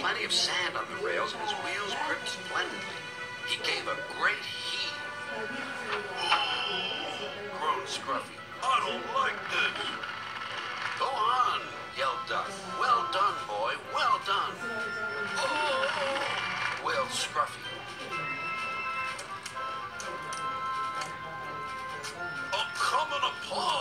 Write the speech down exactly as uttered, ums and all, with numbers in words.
plenty of sand on the rails and his wheels gripped splendidly. He gave a great heave. Groaned Scruffy. I don't like this. Go on, yelled Duck. Well done, boy, well done. Oh, wailed Scruffy. I'm coming apart.